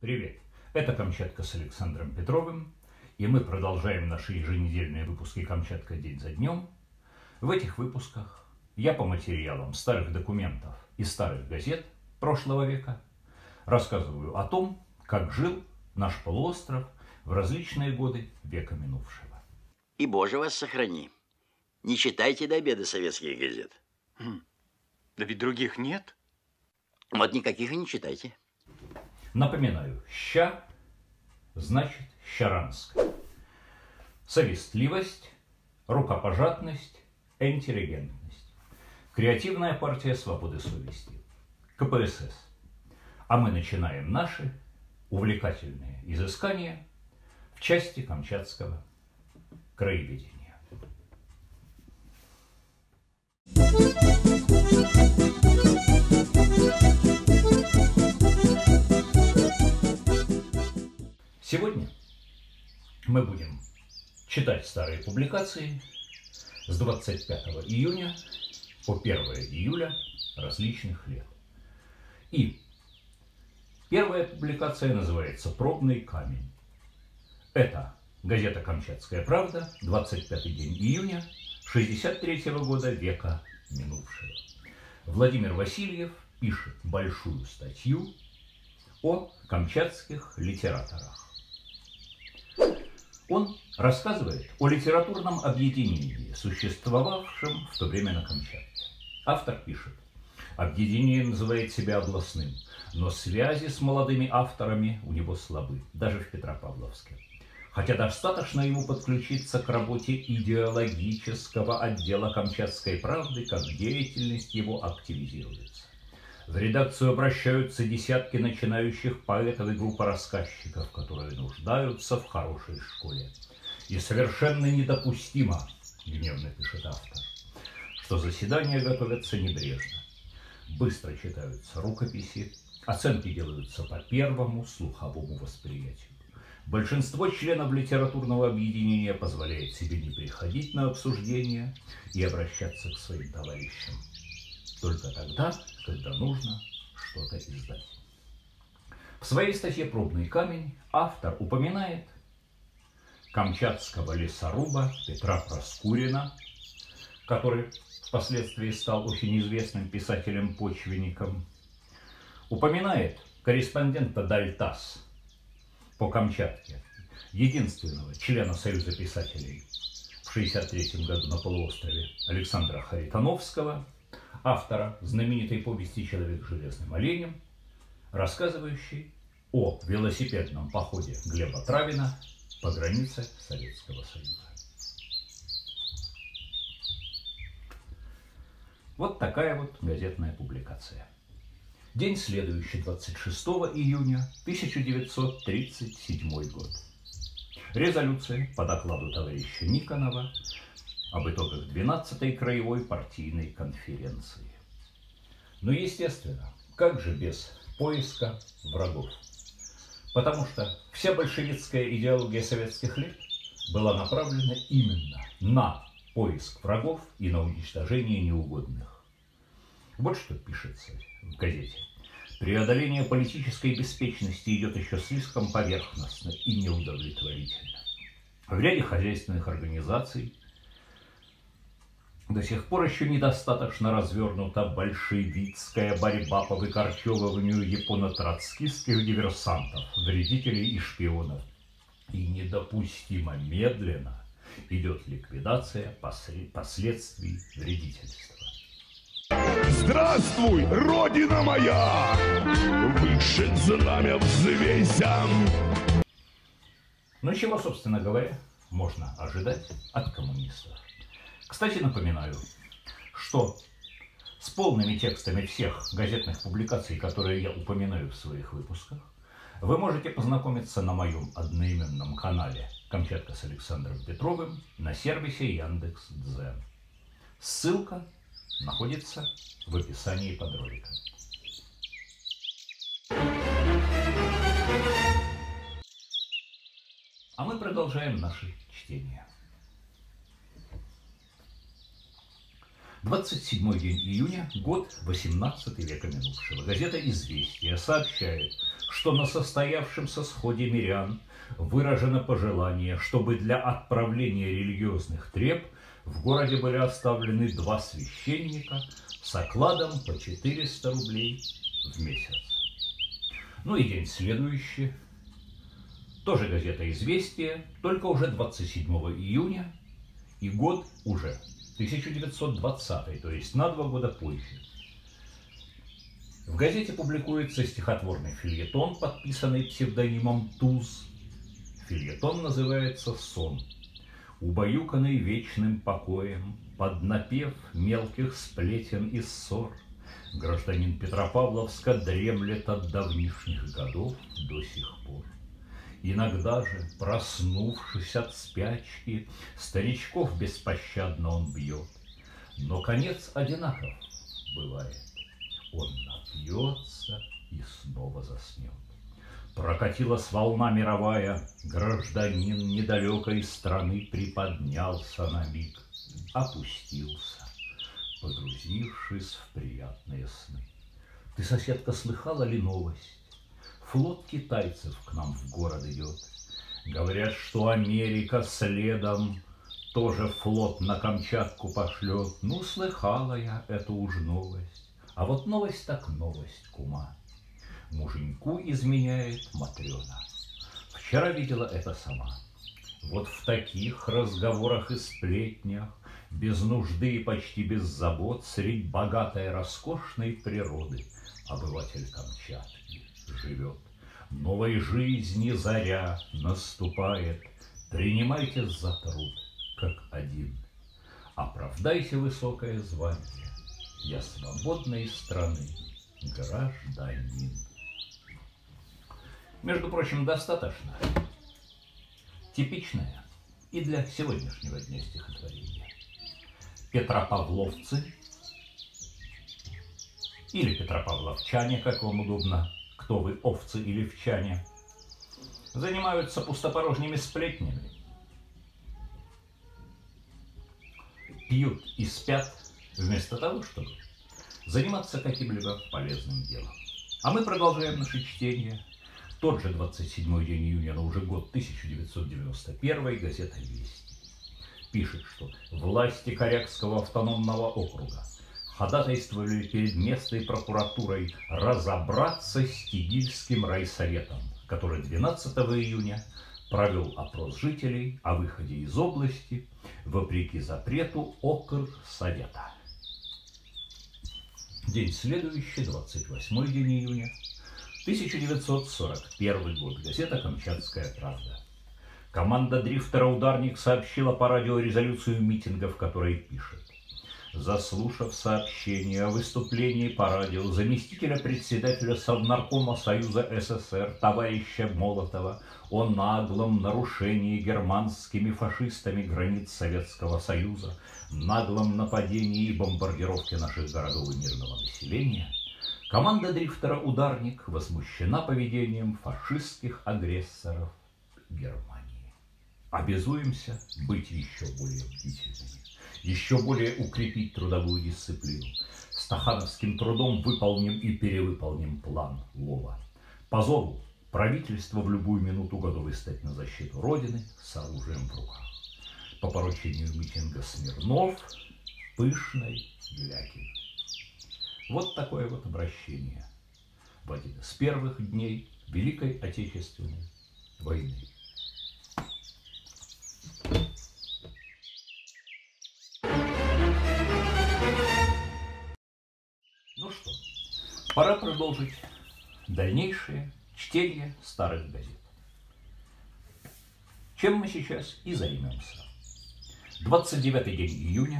Привет! Это «Камчатка» с Александром Петровым, и мы продолжаем наши еженедельные выпуски «Камчатка. День за днем». В этих выпусках я по материалам старых документов и старых газет прошлого века рассказываю о том, как жил наш полуостров в различные годы века минувшего. И Боже вас сохрани. Не читайте до обеда советских газет. Да ведь других нет. Вот никаких и не читайте. Напоминаю, ща значит щаранск. Совестливость, рукопожатность, интеллигентность. Креативная партия свободы совести. КПСС. А мы начинаем наши увлекательные изыскания в части камчатского краеведения. Сегодня мы будем читать старые публикации с 25 июня по 1 июля различных лет. И первая публикация называется «Пробный камень». Это газета «Камчатская правда», 25 день июня 63-го года века минувшего. Владимир Васильев пишет большую статью о камчатских литераторах. Он рассказывает о литературном объединении, существовавшем в то время на Камчатке. Автор пишет: объединение называет себя областным, но связи с молодыми авторами у него слабы, даже в Петропавловске. Хотя достаточно ему подключиться к работе идеологического отдела «Камчатской правды», как деятельность его активизируется. В редакцию обращаются десятки начинающих поэтов и группа рассказчиков, которые нуждаются в хорошей школе. И совершенно недопустимо, гневно пишет автор, что заседания готовятся небрежно. Быстро читаются рукописи, оценки делаются по первому слуховому восприятию. Большинство членов литературного объединения позволяет себе не приходить на обсуждения и обращаться к своим товарищам только тогда, когда нужно что-то издать. В своей статье «Пробный камень» автор упоминает камчатского лесоруба Петра Проскурина, который впоследствии стал очень известным писателем-почвенником, упоминает корреспондента «Дальтас» по Камчатке, единственного члена Союза писателей в 1963 году на полуострове Александра Харитоновского, автора знаменитой повести «Человек с железным оленем», рассказывающий о велосипедном походе Глеба Травина по границе Советского Союза. Вот такая вот газетная публикация. День следующий, 26 июня 1937 год. Резолюция по докладу товарища Никонова об итогах 12-й краевой партийной конференции. Но, естественно, как же без поиска врагов? Потому что вся большевистская идеология советских лет была направлена именно на поиск врагов и на уничтожение неугодных. Вот что пишется в газете. Преодоление политической беспечности идет еще слишком поверхностно и неудовлетворительно. В ряде хозяйственных организаций до сих пор еще недостаточно развернута большевистская борьба по выкорчевыванию японо-троцкистских диверсантов, вредителей и шпионов. И недопустимо медленно идет ликвидация последствий вредительства. Здравствуй, Родина моя! Выше знамя взвейся! Ну чего, собственно говоря, можно ожидать от коммунистов? Кстати, напоминаю, что с полными текстами всех газетных публикаций, которые я упоминаю в своих выпусках, вы можете познакомиться на моем одноименном канале «Камчатка с Александром Петровым» на сервисе Яндекс.Дзен. Ссылка находится в описании под роликом. А мы продолжаем наше чтение. 27 день июня, год 18 века минувшего. Газета «Известия» сообщает, что на состоявшемся сходе мирян выражено пожелание, чтобы для отправления религиозных треб в городе были оставлены 2 священника с окладом по 400 рублей в месяц. Ну и день следующий, тоже газета «Известия», только уже 27 июня, и год уже 1920, то есть на 2 года позже. В газете публикуется стихотворный фельетон, подписанный псевдонимом Туз. Фельетон называется «Сон». Убаюканный вечным покоем, под напев мелких сплетен и ссор, гражданин Петропавловска дремлет от давнишних годов до сих пор. Иногда же, проснувшись от спячки, старичков беспощадно он бьет. Но конец одинаков бывает. Он напьется и снова заснет. Прокатилась волна мировая, гражданин недалекой страны приподнялся на миг, опустился, погрузившись в приятные сны. Ты, соседка, слыхала ли новость? Флот китайцев к нам в город идет. Говорят, что Америка следом тоже флот на Камчатку пошлет. Ну, слыхала я эту уж новость. А вот новость так новость, кума. Муженьку изменяет Матрена. Вчера видела это сама. Вот в таких разговорах и сплетнях, без нужды и почти без забот, средь богатой роскошной природы обыватель Камчатки живет. Новой жизни заря наступает. Принимайтесь за труд, как один. Оправдайте высокое звание. Я свободной страны гражданин. Между прочим, достаточно типичное и для сегодняшнего дня стихотворение. Петропавловцы или петропавловчане, как вам удобно, кто вы, овцы или вчане, занимаются пустопорожними сплетнями, пьют и спят, вместо того, чтобы заниматься каким-либо полезным делом. А мы продолжаем наше чтение. Тот же 27 день июня, но уже год 1991, газета «Вести» пишет, что власти Корякского автономного округа ходатайствовали перед местной прокуратурой разобраться с Тигильским райсоветом, который 12 июня провел опрос жителей о выходе из области вопреки запрету Окрсовета. День следующий, 28 день июня, 1941 год, газета «Камчатская правда». Команда дрифтера «Ударник» сообщила по радио резолюцию митинга, в которой пишет: заслушав сообщение о выступлении по радио заместителя председателя Совнаркома Союза СССР товарища Молотова о наглом нарушении германскими фашистами границ Советского Союза, наглом нападении и бомбардировке наших городов и мирного населения, команда дрифтера «Ударник» возмущена поведением фашистских агрессоров Германии. Обязуемся быть еще более бдительными, еще более укрепить трудовую дисциплину. Стахановским трудом выполним и перевыполним план Лова. По зову правительство в любую минуту готово стать на защиту Родины с оружием в руках. По поручению митинга Смирнов, Пышной, Глякин. Вот такое вот обращение в один из первых дней Великой Отечественной войны. Ну что, пора продолжить дальнейшее чтение старых газет. Чем мы сейчас и займемся. 29 день июня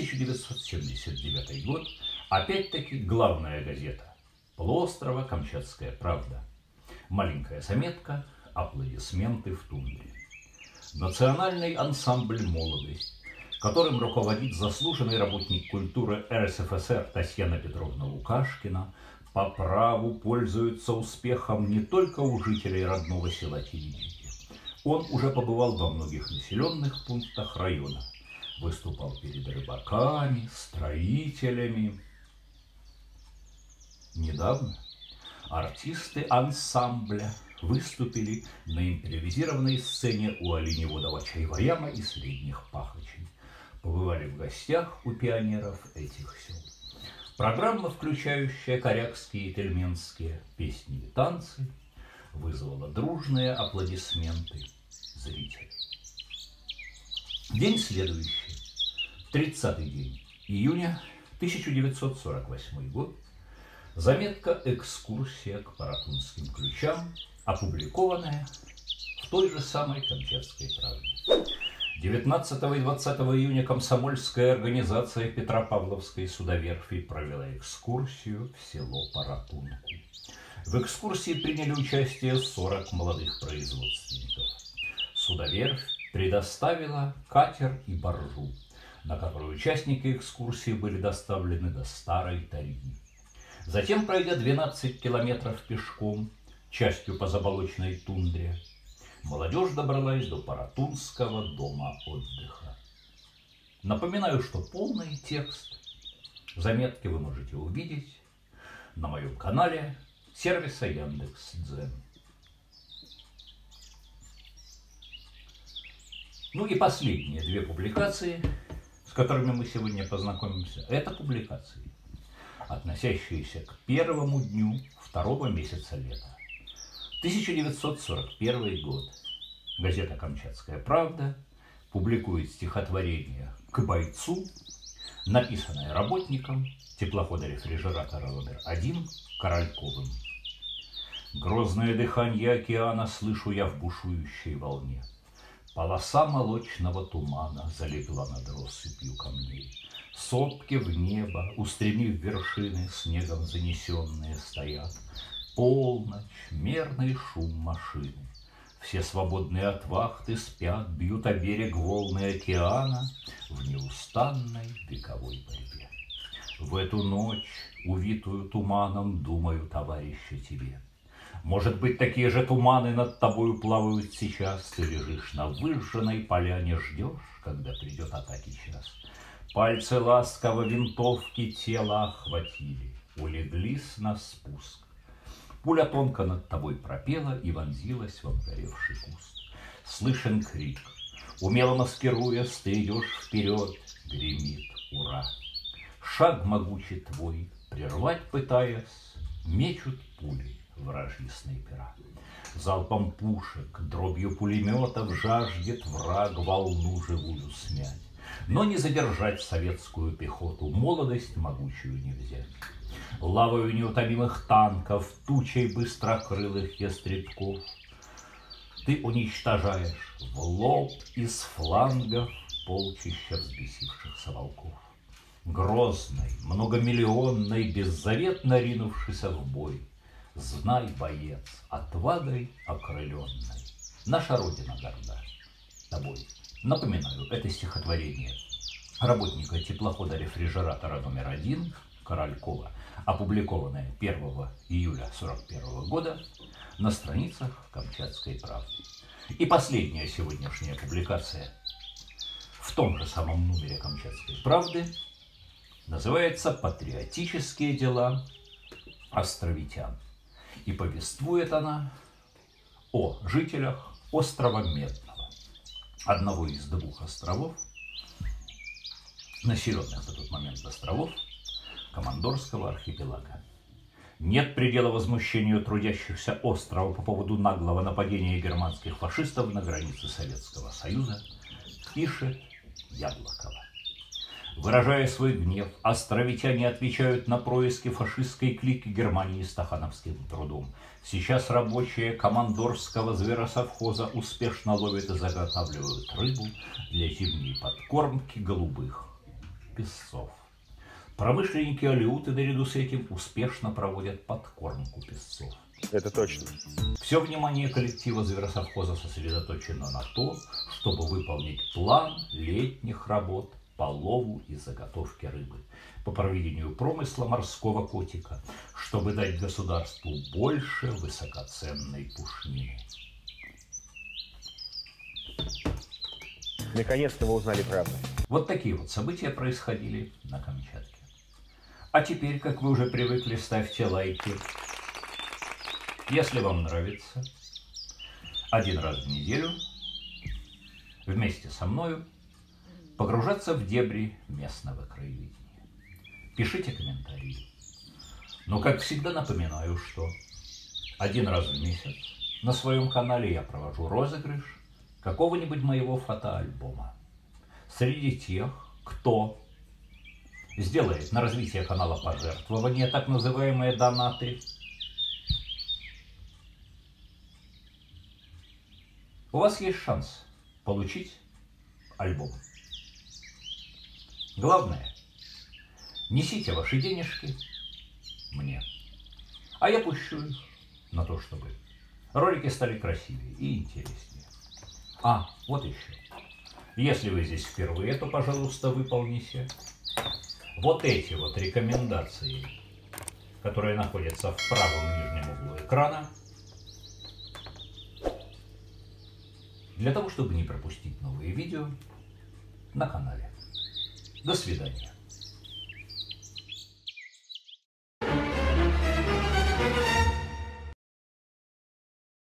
1979 год. Опять-таки главная газета полуострова «Камчатская правда». Маленькая заметка, аплодисменты в тундре. Национальный ансамбль «Молодость», которым руководит заслуженный работник культуры РСФСР Татьяна Петровна Лукашкина, по праву пользуется успехом не только у жителей родного села Теречики. Он уже побывал во многих населенных пунктах района. выступал перед рыбаками, строителями. Недавно артисты ансамбля выступили на импровизированной сцене у оленеводова Чайваяма и Средних Пахочей. Побывали в гостях у пионеров этих сел. Программа, включающая корякские и тельменские песни и танцы, вызвала дружные аплодисменты зрителей. День следующий, 30-й день июня 1948 год, заметка «Экскурсия к Паратунским ключам», опубликованная в той же самой «Камчатской правде». 19 и 20 июня комсомольская организация Петропавловской судоверфи провела экскурсию в село Паратунку. В экскурсии приняли участие 40 молодых производственников. Судоверфь предоставила катер и баржу, на которой участники экскурсии были доставлены до Старой Тарьи. Затем, пройдя 12 километров пешком, частью по заболоченной тундре, молодежь добралась до Паратунского дома отдыха. Напоминаю, что полный текст заметки вы можете увидеть на моем канале сервиса Яндекс.Дзен. Ну и последние две публикации, с которыми мы сегодня познакомимся, это публикации, относящиеся к первому дню второго месяца лета. 1941 год. Газета «Камчатская правда» публикует стихотворение «К бойцу», написанное работником теплохода-рефрижератора номер 1 Корольковым. Грозное дыхание океана слышу я в бушующей волне. Полоса молочного тумана залегла над россыпью камней. Сопки в небо, устремив вершины, снегом занесенные стоят. Полночь, мерный шум машины. Все свободные от вахты спят, бьют о берег волны океана в неустанной вековой борьбе. В эту ночь, увитую туманом, думаю, товарищ, о тебе. Может быть, такие же туманы над тобою плавают сейчас. Ты лежишь на выжженной поляне, ждешь, когда придет атаки час. Пальцы ласково винтовки тело охватили, улеглись на спуск. Пуля тонко над тобой пропела и вонзилась в обгоревший куст. Слышен крик, умело маскируясь, ты идешь вперед, гремит ура. Шаг могучий твой, прервать пытаясь, мечут пули вражьи снайпера. Залпом пушек, дробью пулеметов жаждет враг волну живую смять. Но не задержать советскую пехоту, молодость могучую не взять. Лавою неутомимых танков, тучей быстрокрылых ястребков, ты уничтожаешь в лоб из флангов полчища взбесившихся волков. Грозный, многомиллионный, беззаветно ринувшийся в бой, знай, боец, отвагой окрыленной, наша Родина горда тобой. Напоминаю, это стихотворение работника теплохода-рефрижератора номер 1 Королькова, опубликованное 1 июля 1941 года на страницах «Камчатской правды». И последняя сегодняшняя публикация в том же самом номере «Камчатской правды» называется «Патриотические дела островитян». И повествует она о жителях острова Медного, одного из двух островов, населенных на тот момент островов Командорского архипелага. Нет предела возмущению трудящихся острова по поводу наглого нападения германских фашистов на границе Советского Союза, пишет Яблокова. Выражая свой гнев, островитяне отвечают на происки фашистской клики Германии стахановским трудом. Сейчас рабочие Командорского зверосовхоза успешно ловят и заготавливают рыбу для зимней подкормки голубых песцов. Промышленники Алеуты наряду с этим успешно проводят подкормку песцов. Это точно. Все внимание коллектива зверосовхоза сосредоточено на то, чтобы выполнить план летних работ по лову и заготовке рыбы, по проведению промысла морского котика, чтобы дать государству больше высокоценной пушнины. Наконец-то вы узнали правду. Вот такие вот события происходили на Камчатке. А теперь, как вы уже привыкли, ставьте лайки. Если вам нравится, один раз в неделю вместе со мною погружаться в дебри местного краеведения. Пишите комментарии. Но, как всегда, напоминаю, что один раз в месяц на своем канале я провожу розыгрыш какого-нибудь моего фотоальбома. Среди тех, кто сделает на развитие канала пожертвования, так называемые донаты, у вас есть шанс получить альбом. Главное, несите ваши денежки мне, а я пущу их на то, чтобы ролики стали красивее и интереснее. А, вот еще. Если вы здесь впервые, то, пожалуйста, выполните вот эти вот рекомендации, которые находятся в правом нижнем углу экрана, для того, чтобы не пропустить новые видео на канале. До свидания.